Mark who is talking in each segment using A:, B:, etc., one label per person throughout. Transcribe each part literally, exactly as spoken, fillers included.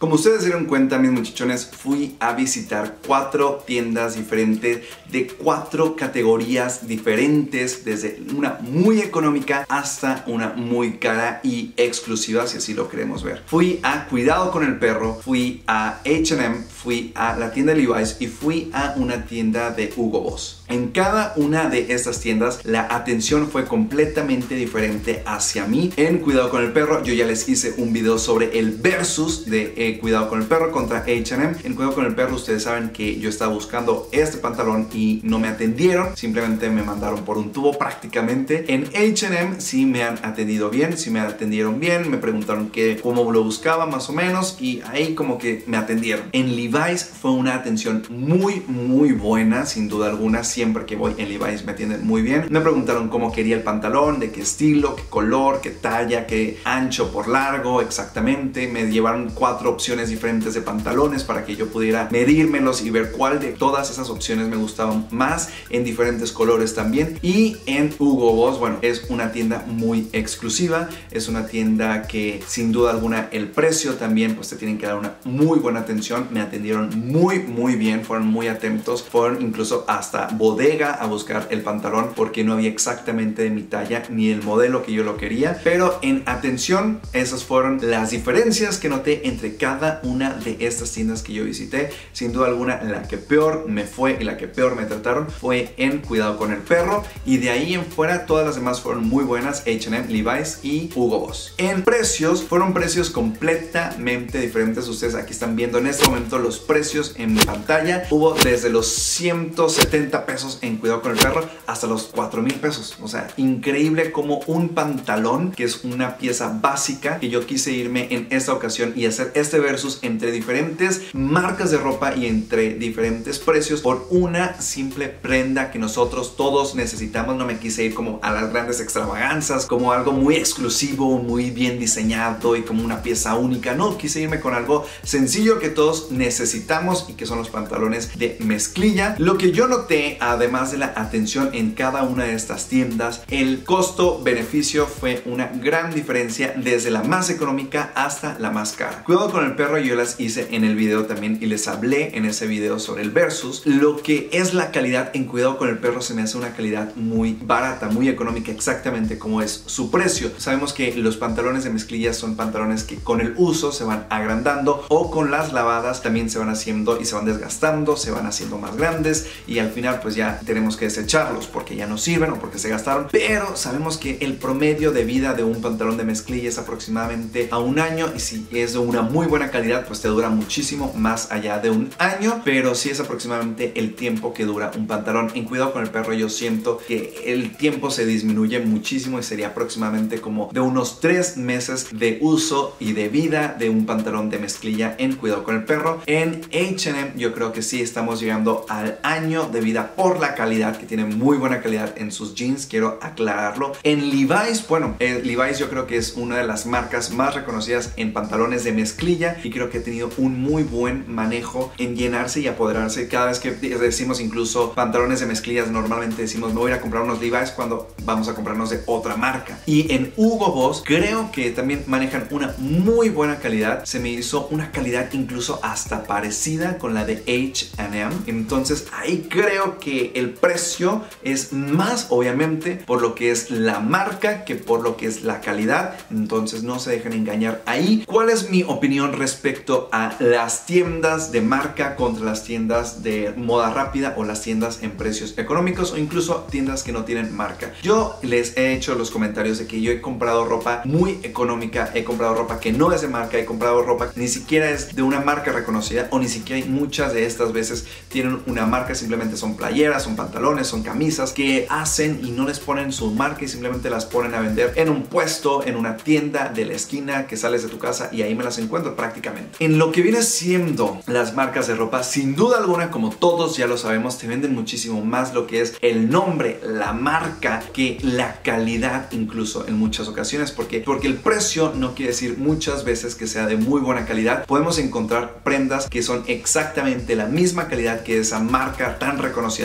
A: Como ustedes se dieron cuenta, mis muchachones, fui a visitar cuatro tiendas diferentes de cuatro categorías diferentes, desde una muy económica hasta una muy cara y exclusiva, si así lo queremos ver. Fui a Cuidado con el Perro, fui a H and M, fui a la tienda de Levi's y fui a una tienda de Hugo Boss. En cada una de estas tiendas la atención fue completamente diferente hacia mí. En Cuidado con el Perro yo ya les hice un video sobre el versus de eh, Cuidado con el Perro contra H and M. En Cuidado con el Perro ustedes saben que yo estaba buscando este pantalón y no me atendieron, simplemente me mandaron por un tubo prácticamente. En H and M sí me han atendido bien, sí me atendieron bien, me preguntaron que cómo lo buscaba más o menos y ahí como que me atendieron. En Levi's fue una atención muy muy buena, sin duda alguna. Siempre que voy en Levi's me atienden muy bien. Me preguntaron cómo quería el pantalón, de qué estilo, qué color, qué talla, qué ancho por largo exactamente. Me llevaron cuatro opciones diferentes de pantalones para que yo pudiera medírmelos y ver cuál de todas esas opciones me gustaban más, en diferentes colores también. Y en Hugo Boss, bueno, es una tienda muy exclusiva, es una tienda que sin duda alguna el precio también pues te tienen que dar una muy buena atención. Me atendieron muy muy bien, fueron muy atentos, fueron incluso hasta bodega a buscar el pantalón porque no había exactamente de mi talla ni el modelo que yo lo quería. Pero en atención, esas fueron las diferencias que noté entre cada una de estas tiendas que yo visité. Sin duda alguna la que peor me fue y la que peor me trataron fue en Cuidado con el Perro, y de ahí en fuera todas las demás fueron muy buenas: H and M, Levi's y Hugo Boss. En precios, fueron precios completamente diferentes. Ustedes aquí están viendo en este momento los precios en mi pantalla. Hubo desde los ciento setenta pesos en Cuidado con el Perro hasta los cuatro mil pesos. O sea, increíble como un pantalón, que es una pieza básica, que yo quise irme en esta ocasión y hacer este versus entre diferentes marcas de ropa y entre diferentes precios por una simple prenda que nosotros todos necesitamos. No me quise ir como a las grandes extravaganzas, como algo muy exclusivo, muy bien diseñado y como una pieza única. No, quise irme con algo sencillo que todos necesitamos y que son los pantalones de mezclilla. Lo que yo noté, además de la atención en cada una de estas tiendas, el costo-beneficio fue una gran diferencia desde la más económica hasta la más cara. Cuidado con el Perro yo las hice en el video también y les hablé en ese video sobre el versus. Lo que es la calidad en Cuidado con el Perro se me hace una calidad muy barata, muy económica, exactamente como es su precio. Sabemos que los pantalones de mezclilla son pantalones que con el uso se van agrandando, o con las lavadas también se van haciendo y se van desgastando, se van haciendo más grandes y al final pues ya tenemos que desecharlos porque ya no sirven o porque se gastaron. Pero sabemos que el promedio de vida de un pantalón de mezclilla es aproximadamente a un año, y si es de una muy buena calidad pues te dura muchísimo más allá de un año, pero sí es aproximadamente el tiempo que dura un pantalón. En Cuidado con el Perro yo siento que el tiempo se disminuye muchísimo y sería aproximadamente como de unos tres meses de uso y de vida de un pantalón de mezclilla en Cuidado con el Perro. En H and M yo creo que sí estamos llegando al año de vida por la calidad, que tiene muy buena calidad en sus jeans, quiero aclararlo. En Levi's, bueno, eh, Levi's yo creo que es una de las marcas más reconocidas en pantalones de mezclilla y creo que ha tenido un muy buen manejo en llenarse y apoderarse. Cada vez que decimos incluso pantalones de mezclillas, normalmente decimos me voy a ir a comprar unos Levi's cuando vamos a comprarnos de otra marca. Y en Hugo Boss creo que también manejan una muy buena calidad. Se me hizo una calidad incluso hasta parecida con la de H and M. Entonces ahí creo que el precio es más obviamente por lo que es la marca que por lo que es la calidad. Entonces no se dejen engañar ahí. ¿Cuál es mi opinión respecto a las tiendas de marca contra las tiendas de moda rápida o las tiendas en precios económicos o incluso tiendas que no tienen marca? Yo les he hecho los comentarios de que yo he comprado ropa muy económica, he comprado ropa que no es de marca, he comprado ropa que ni siquiera es de una marca reconocida, o ni siquiera muchas de estas veces tienen una marca, simplemente son playeras, son pantalones, son camisas que hacen y no les ponen su marca y simplemente las ponen a vender en un puesto, en una tienda de la esquina que sales de tu casa y ahí me las encuentro prácticamente. En lo que viene siendo las marcas de ropa, sin duda alguna, como todos ya lo sabemos, te venden muchísimo más lo que es el nombre, la marca, que la calidad incluso en muchas ocasiones. ¿Por qué? Porque el precio no quiere decir muchas veces que sea de muy buena calidad. Podemos encontrar prendas que son exactamente la misma calidad que esa marca tan reconocida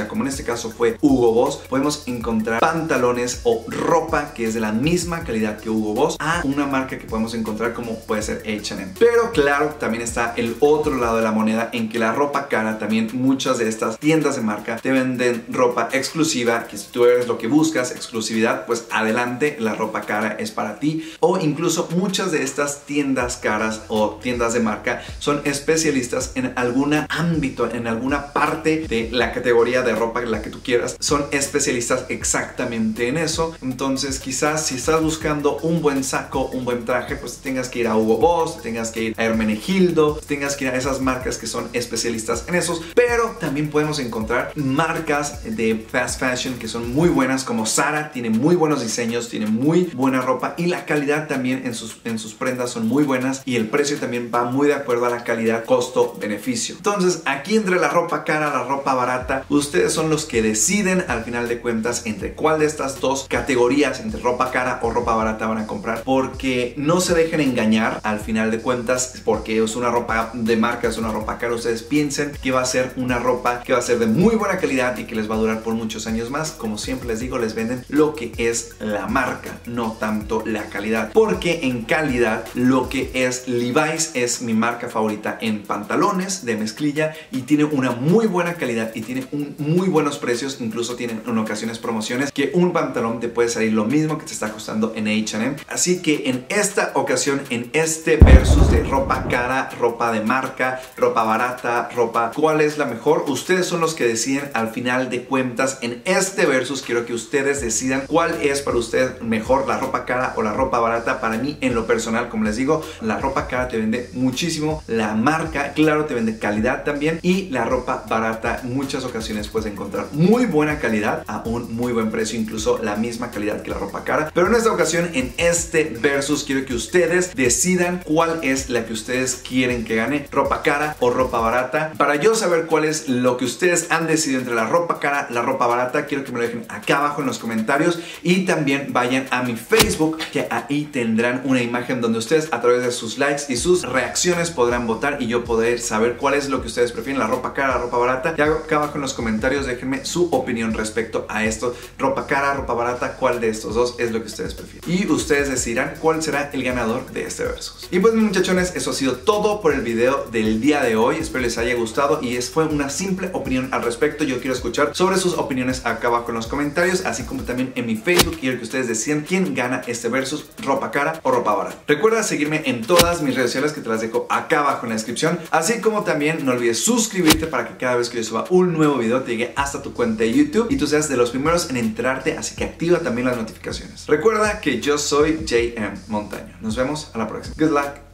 A: marca, como en este caso fue Hugo Boss, podemos encontrar pantalones o ropa que es de la misma calidad que Hugo Boss a una marca que podemos encontrar como puede ser H and M. Pero claro, también está el otro lado de la moneda, en que la ropa cara, también muchas de estas tiendas de marca te venden ropa exclusiva, que si tú eres lo que buscas, exclusividad, pues adelante, la ropa cara es para ti. O incluso muchas de estas tiendas caras o tiendas de marca son especialistas en algún ámbito, en alguna parte de la categoría de ropa la que tú quieras, son especialistas exactamente en eso. Entonces quizás si estás buscando un buen saco, un buen traje, pues tengas que ir a Hugo Boss, tengas que ir a Hermenegildo, tengas que ir a esas marcas que son especialistas en esos. Pero también podemos encontrar marcas de fast fashion que son muy buenas, como Zara, tiene muy buenos diseños, tiene muy buena ropa y la calidad también en sus, en sus prendas son muy buenas, y el precio también va muy de acuerdo a la calidad costo-beneficio. Entonces aquí entre la ropa cara, la ropa barata, ustedes son los que deciden al final de cuentas entre cuál de estas dos categorías, entre ropa cara o ropa barata, van a comprar, porque no se dejen engañar al final de cuentas porque es una ropa de marca, es una ropa cara. Ustedes piensen que va a ser una ropa que va a ser de muy buena calidad y que les va a durar por muchos años más. Como siempre les digo, les venden lo que es la marca, no tanto la calidad, porque en calidad lo que es Levi's es mi marca favorita en pantalones de mezclilla y tiene una muy buena calidad y tiene un, muy buenos precios. Incluso tienen en ocasiones promociones que un pantalón te puede salir lo mismo que te está costando en H and M. Así que en esta ocasión, en este versus de ropa cara, ropa de marca, ropa barata, ropa, ¿cuál es la mejor? Ustedes son los que deciden al final de cuentas. En este versus quiero que ustedes decidan cuál es para ustedes mejor, la ropa cara o la ropa barata. Para mí, en lo personal, como les digo, la ropa cara te vende muchísimo, la marca, claro, te vende calidad también, y la ropa barata en muchas ocasiones puedes encontrar muy buena calidad a un muy buen precio, incluso la misma calidad que la ropa cara. Pero en esta ocasión, en este versus, quiero que ustedes decidan cuál es la que ustedes quieren que gane, ropa cara o ropa barata. Para yo saber cuál es lo que ustedes han decidido entre la ropa cara, la ropa barata, quiero que me lo dejen acá abajo en los comentarios, y también vayan a mi Facebook, que ahí tendrán una imagen donde ustedes a través de sus likes y sus reacciones podrán votar y yo poder saber cuál es lo que ustedes prefieren, la ropa cara, la ropa barata. Y acá abajo en los comentarios déjenme su opinión respecto a esto, ropa cara, ropa barata, cuál de estos dos es lo que ustedes prefieren, y ustedes decidirán cuál será el ganador de este versus. Y pues muchachones, eso ha sido todo por el video del día de hoy. Espero les haya gustado y es, fue una simple opinión al respecto. Yo quiero escuchar sobre sus opiniones acá abajo en los comentarios, así como también en mi Facebook. Quiero que ustedes deciden quién gana este versus, ropa cara o ropa barata. Recuerda seguirme en todas mis redes sociales que te las dejo acá abajo en la descripción, así como también no olvides suscribirte para que cada vez que yo suba un nuevo video te llegue hasta tu cuenta de YouTube y tú seas de los primeros en enterarte, así que activa también las notificaciones. Recuerda que yo soy J M Montaño. Nos vemos a la próxima. Good luck.